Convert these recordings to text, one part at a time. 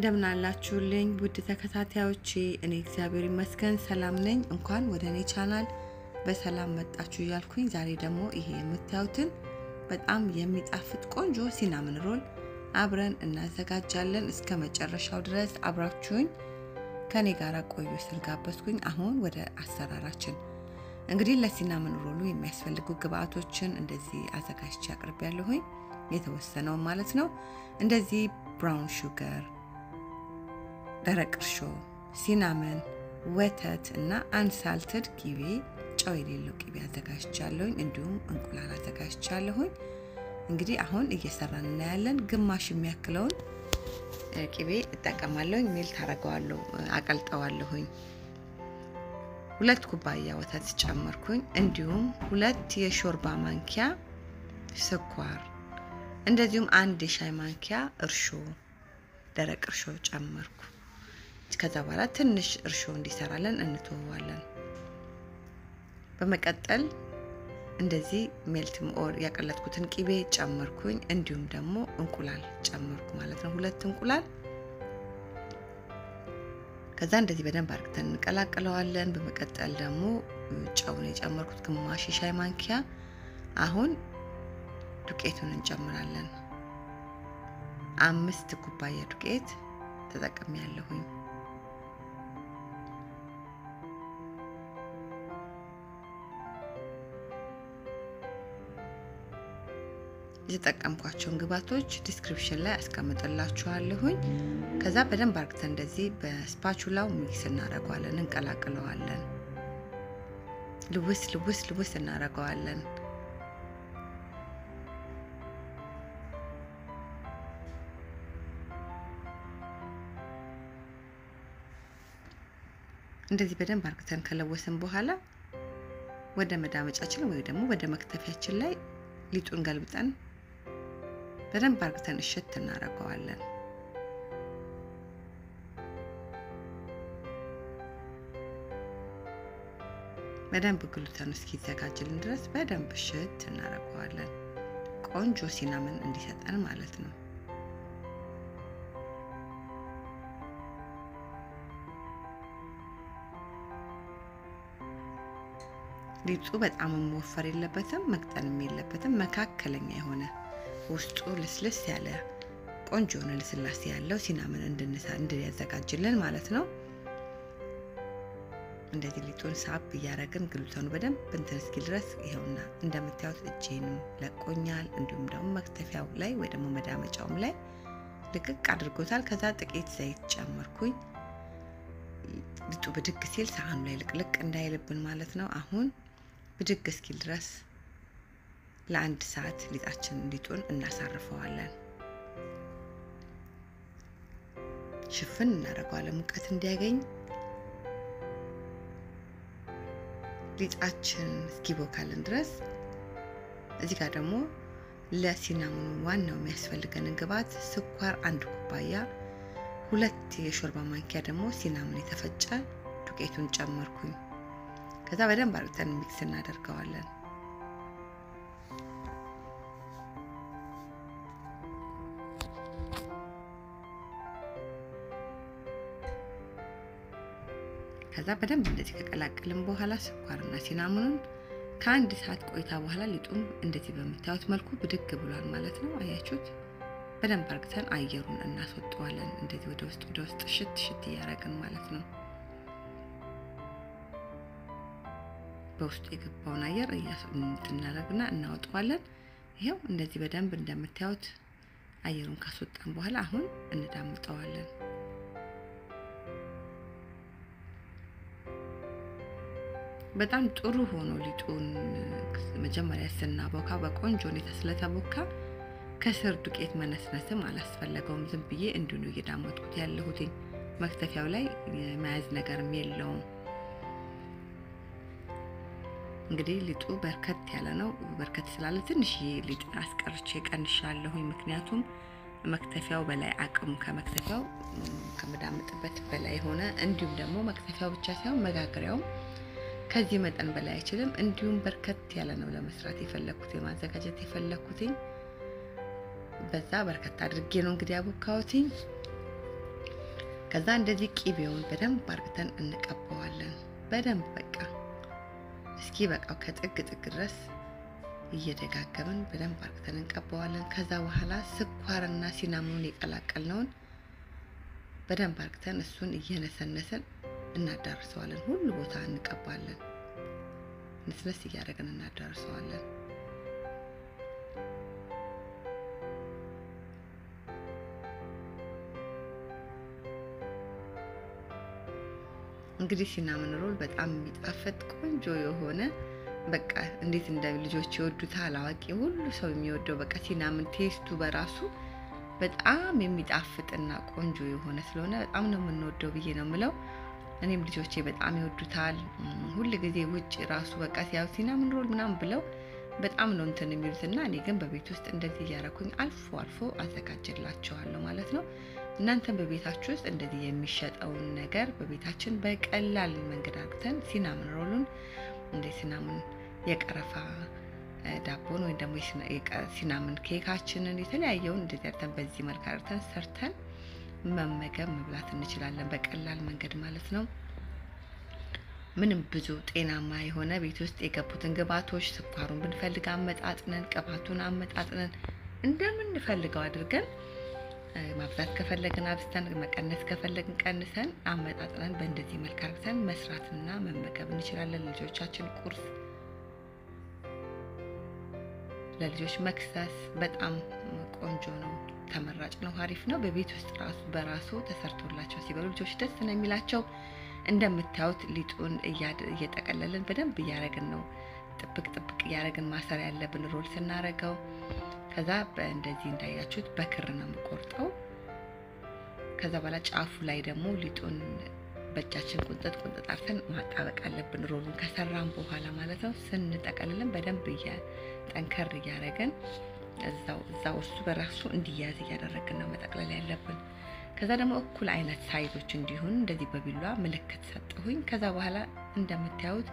እንደምን አላችሁልኝ ውድ ተከታታዮቼ እኔ እግዚአብሔር ይመስገን ሰላም ነኝ እንኳን ወደ እኔ ቻናል በሰላም መጣችሁ እያልኩኝ ዛሬ ደግሞ ይሄ የምታዩትን በጣም የሚጣፍጥ ቆንጆ ሲናመን ሮል አብረን እናዘጋጃለን እስከ መጨረሻው ድረስ አብራችሁኝ ከኔ ጋር ቆዩ ስል ጋበዝኩኝ አሁን ወደ አሰራራችን እንግዲህ ለሲናመን ሮሉ የሚያስፈልጉ ግብአቶችን እንደዚህ አዘጋጅቼ አቅርቤያለሁኝ የተወሰነው ማለት ነው እንደዚህ ብራውን ሹገር ደረቅ እርሾ ሲናመን ወተት እና አንሳልትድ ቂቤ ጨው የሌለው ቂቤ አዘጋጅቻለሁኝ እንዲሁም እንቁላል አዘጋጅቻለሁኝ እንግዲህ አሁን እየሰራን እናያለን ግማሽ የሚያክለውን ቂቤ እጠቀማለሁኝ ሜልት አደርገዋለሁ አቀልጠዋለሁኝ 2 ኩባያ ወተት ጨመርኩኝ እንዲሁም 2 የሾርባ ማንኪያ ስኳር እንደዚሁም 1 የሻይ ማንኪያ እርሾ ደረቅ እርሾ ጨመርኩ ከዛ በኋላ ትንሽ እርሾ እንዲሰራለን እንተዋለን በመቀጠል እንደዚህ ሜልት ኦር ያቀለጥኩትን ቂቤ ጨመርኩኝ እንዲሁም ደግሞ እንቁላል ጨመርኩ ማለት ነው 2 እንቁላል ከዛ እንደዚህ በደንብ አድርገን እንቀላቅለዋለን በመቀጠል ደግሞ ጨውን የጨመርኩት ግማሽ ሻይ ማንኪያ አሁን ዱቄቱን እንጨምራለን 5 ኩባያ ዱቄት ተጠቅሜያለሁኝ የተጠቀምኳቸውን ግብአቶች ዲስክሪፕሽን ላይ አስቀምጥላችኋለሁኝ ከዛ በደንብ አድርገን እንደዚህ በስፓቹላው ሚክስ እናደርገዋለን እንቀላቅለዋለን ልውስ እናደርገዋለን እንደዚህ በደንብ አድርገን ከለወስን በኋላ ወደ መዳመጫችን ወይ ደግሞ ወደ መክተፊያችን ላይ ሊጡን ገልብጠን በደንብ አድርገን እሽት እናደርገዋለን በደንብ ግሉተኑ እስኪዘጋጅልን ድረስ በደንብ እሽት እናደርገዋለን ቆንጆ ሲናመን እንዲሰጠን ማለት ነው ሊጡ በጣም መወፈር የለበትም መቅጠንም የለበትም መካከለኛ የሆነ ውስጡ ለስለስ ያለ ቆንጆ ነው ለስላሴ ያለው ሲናመን እንድንያዘጋጅልን ማለት ነው እንደዚህ ሊጡን ሳብ ያረጋግን ግሉተኑ በደንብ እንትን እስኪል ድረስ ይሄውና እንደምታዩት እጄንም ለቆኛል እንዲሁም ደግሞ መክተፊያው ላይ ወይ ደግሞ መዳመጫውም ላይ ልቅቅ አድርጎታል ከዛ ጥቂት ዘይት ጨመርኩኝ ሊጡ ብድግ ሲል ሳህኑ ላይ ልቅልቅ እንዳይልብን ማለት ነው አሁን ብድግ እስኪል ድረስ ለአንድ ሰዓት ሊጡን እናሳርፈዋለን ሽፍን እናደርገዋለን ሙቀት እንዲያገኝ ሊጣችን እስኪቦካልን ድረስ እዚህ ጋር ደግሞ ለሲናመኑ ዋናው የሚያስፈልገን ግብአት ስኳር 1 ኩባያ 2 የሾርባ ማንኪያ ደግሞ ሲናመን የተፈጨ ዱቄቱን ጨመርኩኝ ከዛ በደንብ አድርገን ሚክስ እናደርገዋለን ከዛ በደንብ እንደዚህ ከቀላቀልን በኋላ ስኳርና ሲናመኑን ከአንድ ሰዓት ቆይታ በኋላ ሊጡም እንደዚህ በመታወት መልኩ ብድግ ብሏል ማለት ነው አያችሁት በደንብ አድርገን አየሩን እናስወጣዋለን እንደዚህ ወደ ውስጥ ሽት ያረጋግን ማለት ነው በውስጡ የገባውን አየር እናደርግና እናወጣዋለን ይሄው እንደዚህ በደንብ እንደምታዩት አየሩን ካስወጣን በኋላ አሁን እንዳምጠዋለን በጣም ጥሩ ሆኖ ሊጡን መጀመሪያ ስናቦካ በቆንጆ ሁኔታ ስለተቦካ ከስር ዱቄት መነስነስም አላስፈለገውም ዝም ብዬ እንዲሁ ነው እየዳመጥኩት ያለሁት መክተፊያው ላይ የማያዝ ነገርም የለውም እንግዲህ ሊጡ በርከት ያለ ነው በርከት ስላለ ትንሽ ሊጥ አስቀርቼ ቀንሻለሁኝ ምክንያቱም መክተፊያው በላይ አቅም ከመክተፊያው ከመዳመጥበት በላይ ሆነ እንዲሁም ደግሞ መክተፊያው ብቻ ሳይሆን መጋገሪያው ከዚህ መጠን በላይ አይችልም እንዲሁም በርከት ያለ ነው ለመስራት የፈለኩት የማዘጋጀት የፈለኩት በዛ በርከት አድርጌ ነው እንግዲህ አቦካውትኝ ከዛ እንደዚህ ቂቤውን በደንብ አርግተን እንቀባዋለን። በደንብ በቃ እስኪ በቃው ከጥግ ጥግ ድረስ እየደጋገምን በደንብ አርግተን እንቀባዋለን። ከዛ በኋላ ስኳርና ሲናሞኑን የቀላቀልነውን በደንብ አርግተን እሱን እየነሰነስን እናዳርሰዋለን። ሁሉ ቦታ እንቀባለን። ንስነስ እያደረግን እናዳርሰዋለን። እንግዲህ ሲናመን ሮል በጣም የሚጣፍጥ ቆንጆ የሆነ በቃ እንዴት እንደ ልጆች ይወዱታል፣ አዋቂ ሁሉ ሰው የሚወደው በቃ ሲናመን ቴስቱ በራሱ በጣም የሚጣፍጥና ቆንጆ የሆነ ስለሆነ በጣም ነው የምንወደው ብዬ ነው የምለው። እኔም ልጆቼ በጣም ይወዱታል። ሁሉ ጊዜ ውጭ ራሱ በቃ ሲያው ሲናመን ሮል ምናምን ብለው በጣም ነው እንትን የሚሉትና እኔ ግን በቤት ውስጥ እንደዚህ ያረኩኝ አልፎ አልፎ አዘጋጅላቸዋለሁ ማለት ነው። እናንተም በቤታችሁ ውስጥ እንደዚህ የሚሸጠውን ነገር በቤታችን በቀላል መንገድ አድርገን ሲናመን ሮሉን እንደ ሲናመን የቀረፋ ዳቦን ወይ ደግሞ ሲናመን ኬካችንን የተለያየውን እንደዚህ አድርገን በዚህ መልኩ አድርገን ሰርተን መመገብ መብላት እንችላለን በቀላል መንገድ ማለት ነው። ምንም ብዙ ጤናማ የሆነ ቤት ውስጥ የገቡትን ግብአቶች ስኳሩን ብንፈልግ አመጣጥነን ቅባቱን አመጣጥነን እንደምንፈልገው አድርገን ማብዛት ከፈለግን አብዝተን መቀነስ ከፈለግን ቀንሰን አመጣጥነን በእንደዚህ መልኩ አድርገን መስራትና መመገብ እንችላለን። ልጆቻችን ቁርስ፣ ለልጆች መክሰስ በጣም ቆንጆ ነው፣ ተመራጭ ነው፣ አሪፍ ነው። በቤት ውስጥ ራሱ በራሱ ተሰርቶላቸው ሲበሉ ልጆች ደስ ነው የሚላቸው። እንደምታዩት ሊጡን እየጠቀለልን በደንብ እያረግን ነው ጥብቅ ጥብቅ እያረግን ማሰር ያለብን ሮል ስናረገው። ከዛ በእንደዚህ እንዳያችሁት በክር ነው የምቆርጠው። ከዛ በኋላ ጫፉ ላይ ደግሞ ሊጡን በእጃችን ቁንጥጥ ቁንጥጥ አርተን ማጣበቅ አለብን ሮሉን ከሰራን በኋላ ማለት ነው። ስንጠቀልልን በደንብ ጠንከር እያረግን እዛው እሱ በራሱ እንዲያዝ እያደረግን ነው መጠቅለል ያለብን። ከዛ ደግሞ እኩል አይነት ሳይዞች እንዲሆን እንደዚህ በቢሏ ምልክት ሰጠሁኝ። ከዛ በኋላ እንደምታዩት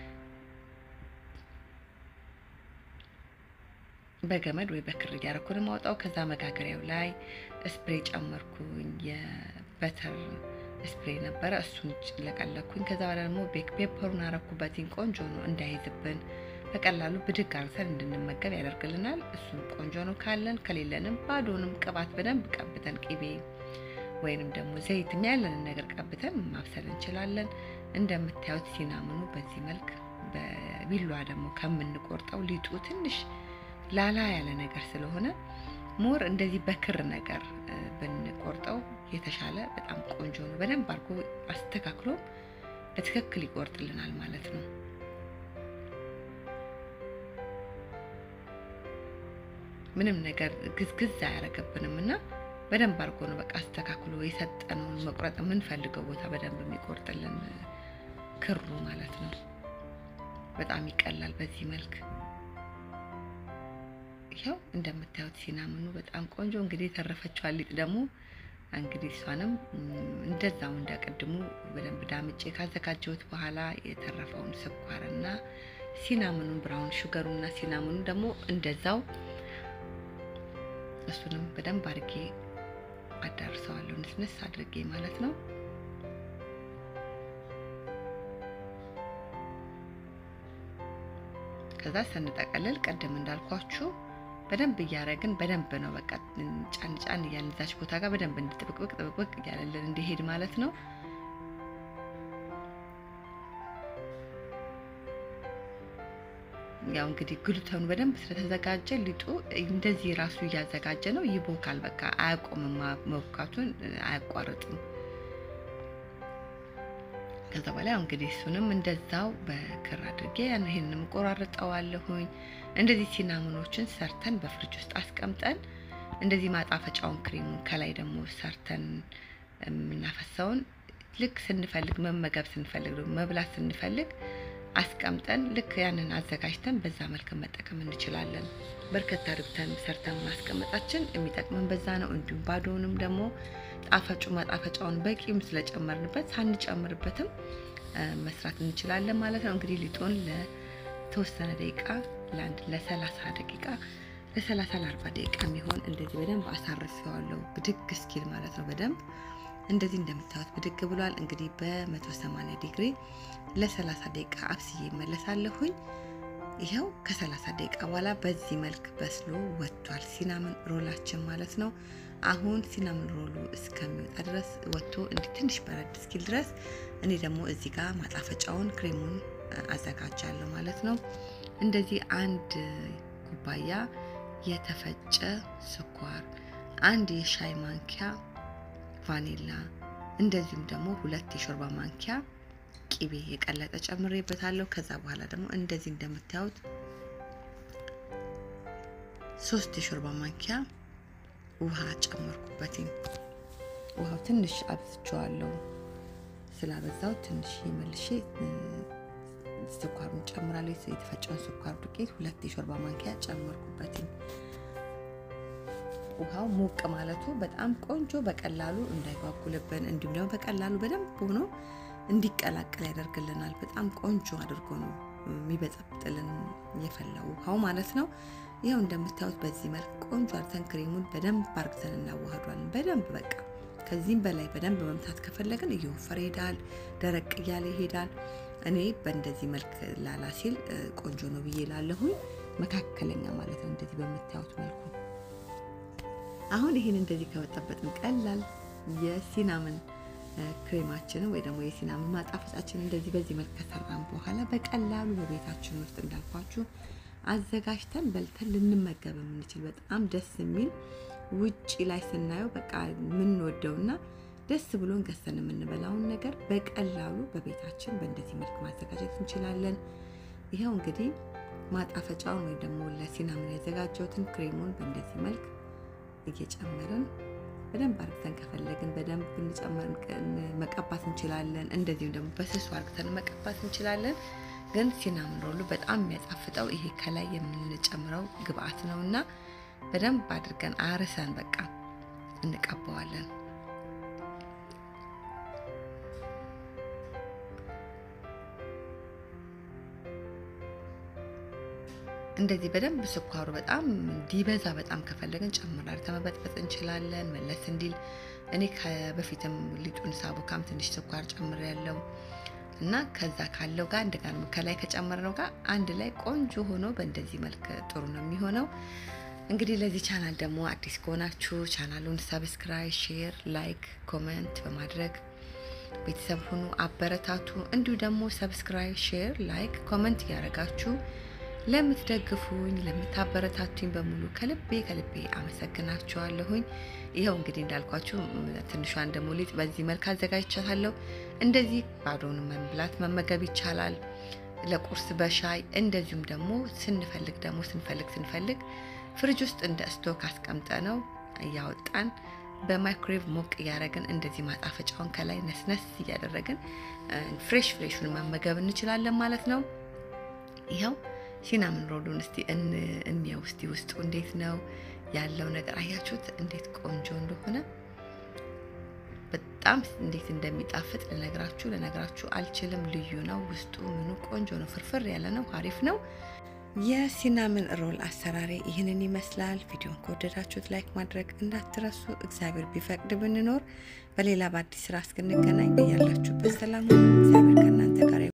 በገመድ ወይ በክር ያረኩን ማውጣው። ከዛ መጋገሪያው ላይ ስፕሬ ጨመርኩኝ፣ የበተር ስፕሬ ነበረ እሱን ለቀለኩኝ። ከዛ በኋላ ደግሞ ቤክ ፔፐሩን አረኩበትኝ። ቆንጆ ነው እንዳይዝብን በቀላሉ ብድግ አርሰን እንድንመገብ ያደርግልናል። እሱን ቆንጆ ነው። ካለን ከሌለንም ባዶንም ቅባት በደንብ ቀብተን ቂቤ ወይንም ደግሞ ዘይት ያለንን ነገር ቀብተን ማብሰል እንችላለን። እንደምታዩት ሲናመኑ በዚህ መልክ በቢሏ ደግሞ ከምንቆርጠው ሊጡ ትንሽ ላላ ያለ ነገር ስለሆነ ሞር እንደዚህ በክር ነገር ብንቆርጠው የተሻለ በጣም ቆንጆ ነው። በደንብ አርጎ አስተካክሎ በትክክል ይቆርጥልናል ማለት ነው። ምንም ነገር ግዝግዝ አያረገብንምና በደንብ አርጎ ነው በቃ አስተካክሎ የሰጠነውን መቁረጥ የምንፈልገው ቦታ በደንብ የሚቆርጥልን ክሩ ማለት ነው። በጣም ይቀላል በዚህ መልክ። ይሄው እንደምታዩት ሲናመኑ በጣም ቆንጆ። እንግዲህ ተረፈችው ሊጥ ደግሞ እንግዲህ እሷንም እንደዛው እንደቀድሙ በደንብ ዳምጬ ካዘጋጀሁት በኋላ የተረፈውን ስኳርና ሲናመኑን ብራውን ሹገሩና ሲናመኑ ደግሞ እንደዛው እሱንም በደንብ አድርጌ አዳርሰዋለሁ ንስንስ አድርጌ ማለት ነው። ከዛ ስንጠቀልል ቀደም እንዳልኳችሁ በደንብ እያረግን በደንብ ነው በቃ ጫን ጫን እያልዛች ቦታ ጋር በደንብ እንድጥብቅብቅ እያለልን እንዲሄድ ማለት ነው። ያው እንግዲህ ግሉተኑ በደንብ ስለተዘጋጀ ሊጡ እንደዚህ ራሱ እያዘጋጀ ነው ይቦካል። በቃ አያቆምም፣ መቦካቱን አያቋርጥም። ከዛ በኋላ እንግዲህ እሱንም እንደዛው በክር አድርጌ ይሄንንም ቆራርጠዋለሁኝ። እንደዚህ ሲናመኖችን ሰርተን በፍሪጅ ውስጥ አስቀምጠን እንደዚህ ማጣፈጫውን ክሬሙን ከላይ ደግሞ ሰርተን እናፈሰውን ልክ ስንፈልግ መመገብ ስንፈልግ መብላት ስንፈልግ አስቀምጠን ልክ ያንን አዘጋጅተን በዛ መልኩ መጠቀም እንችላለን። በርከት አድርገን ሰርተን ማስቀመጣችን የሚጠቅመን በዛ ነው። እንዲሁም ባዶውንም ደግሞ ማጣፈጫውን በቂም ስለጨመርንበት ሳንጨምርበትም መስራት እንችላለን ማለት ነው። እንግዲህ ሊጡን ለተወሰነ ደቂቃ ለ30 ደቂቃ ለ30 ለ40 ደቂቃ የሚሆን እንደዚህ በደንብ አሳርፈዋለሁ ብድግ እስኪል ማለት ነው። በደንብ እንደዚህ እንደምታዩት ብድግ ብሏል። እንግዲህ በ180 ዲግሪ ለ30 ደቂቃ አብስዬ መለሳለሁኝ። ይሄው ከ30 ደቂቃ በኋላ በዚህ መልክ በስሎ ወጥቷል ሲናመን ሮላችን ማለት ነው። አሁን ሲናመን ሮሉ እስከሚወጣ ድረስ ወጥቶ እንዲህ ትንሽ በረድ እስኪል ድረስ እኔ ደግሞ እዚህ ጋር ማጣፈጫውን ክሬሙን አዘጋጃለሁ ማለት ነው። እንደዚህ አንድ ኩባያ የተፈጨ ስኳር፣ አንድ የሻይ ማንኪያ ቫኒላ፣ እንደዚሁም ደግሞ 2 የሾርባ ማንኪያ ቂቤ የቀለጠ ጨምሬበታለሁ። ከዛ በኋላ ደግሞ እንደዚህ እንደምታዩት 3 የሾርባ ማንኪያ ውሃ ጨመርኩበት። ውሃው ትንሽ አብዝቼዋለሁ። ስላበዛው ትንሽ መልሼ ስኳሩን ጨምራለሁ። የተፈጨውን ስኳር ዱቄት 2 የሾርባ ማንኪያ ጨመርኩበት። ውሃው ሞቅ ማለቱ በጣም ቆንጆ በቀላሉ እንዳይጓጉልብን እንዲሁም ደግሞ በቀላሉ በደንብ ሆኖ እንዲቀላቀል ያደርግልናል። በጣም ቆንጆ አድርጎ ነው የሚበጠብጥልን የፈላው ውሃው ማለት ነው። ይሄው እንደምታዩት በዚህ መልክ ቆንጆ አድርገን ክሬሙን በደንብ አርግተን እናዋህዷለን። በደንብ በቃ ከዚህም በላይ በደንብ መምታት ከፈለግን እየወፈረ ይሄዳል፣ ደረቅ እያለ ይሄዳል። እኔ በእንደዚህ መልክ ላላ ሲል ቆንጆ ነው ብዬ ላለሁኝ መካከለኛ ማለት ነው። እንደዚህ በመታዩት መልኩ አሁን ይሄን እንደዚህ ከወጣበትን ቀላል የሲናመን ክሬማችን ወይ ደግሞ የሲናመን ማጣፈጫችን እንደዚህ በዚህ መልክ ከሰራን በኋላ በቀላሉ በቤታችን ውስጥ እንዳልኳችሁ አዘጋጅተን በልተን ልንመገብ የምንችል በጣም ደስ የሚል ውጪ ላይ ስናየው በቃ ምን ወደውና ደስ ብሎን ገዝተን የምንበላውን ነገር በቀላሉ በቤታችን በእንደዚህ መልክ ማዘጋጀት እንችላለን። ይሄው እንግዲህ ማጣፈጫውን ወይ ደግሞ ለሲናመን ያዘጋጀሁትን ክሬሙን በእንደዚህ መልክ እየጨመርን በደንብ አርግተን ከፈለግን በደንብ እንጨምር መቀባት እንችላለን። እንደዚሁም ደግሞ በስሱ አርግተን መቀባት እንችላለን። ግን ሲናመን ሮሉ በጣም የሚያጣፍጠው ይሄ ከላይ የምንጨምረው ግብአት ነውና በደንብ አድርገን አርሰን በቃ እንቀባዋለን። እንደዚህ በደንብ ስኳሩ በጣም እንዲበዛ በጣም ከፈለግን ጨምራር ተመበጥበጥ እንችላለን። መለስ እንዲል እኔ ከበፊትም ሊጡን ሳቦካም ትንሽ ስኳር ጨምሬያለሁ እና ከዛ ካለው ጋር እንደገና ከላይ ከጨመርነው ጋር አንድ ላይ ቆንጆ ሆኖ በእንደዚህ መልክ ጥሩ ነው የሚሆነው። እንግዲህ ለዚህ ቻናል ደግሞ አዲስ ከሆናችሁ ቻናሉን ሰብስክራይብ፣ ሼር፣ ላይክ፣ ኮሜንት በማድረግ ቤተሰብ ሁኑ፣ አበረታቱ። እንዲሁ ደግሞ ሰብስክራይብ፣ ሼር፣ ላይክ፣ ኮሜንት ያደርጋችሁ ለምትደግፉኝ ለምታበረታቱኝ በሙሉ ከልቤ አመሰግናችኋለሁኝ። ይሄው እንግዲህ እንዳልኳችሁ ትንሿን ደግሞ ሊጥ በዚህ መልክ አዘጋጅቻለሁ። እንደዚህ ባዶውን መብላት መመገብ ይቻላል፣ ለቁርስ በሻይ እንደዚሁም ደግሞ ስንፈልግ ፍሪጅ ውስጥ እንደ ስቶክ አስቀምጠነው ያወጣን በማይክሮዌቭ ሞቅ ያደረግን እንደዚህ ማጣፈጫውን ከላይ ነስነስ ያደረግን ፍሬሹን መመገብ እንችላለን ማለት ነው። ይሄው ሲናመን ሮሉን እስቲ እንየው እስቲ ውስጡ እንዴት ነው ያለው ነገር አያችሁት እንዴት ቆንጆ እንደሆነ በጣም እንዴት እንደሚጣፍጥ ለነግራችሁ አልችልም። ልዩ ነው ውስጡ ምኑ ቆንጆ ነው፣ ፍርፍር ያለ ነው፣ አሪፍ ነው። የሲናመን ሮል አሰራሬ ይህንን ይመስላል። ቪዲዮን ከወደዳችሁት ላይክ ማድረግ እንዳትረሱ። እግዚአብሔር ቢፈቅድ ብንኖር በሌላ በአዲስ ስራ እስክንገናኝ በያላችሁበት ሰላም ሁኑ። እግዚአብሔር ከእናንተ ጋር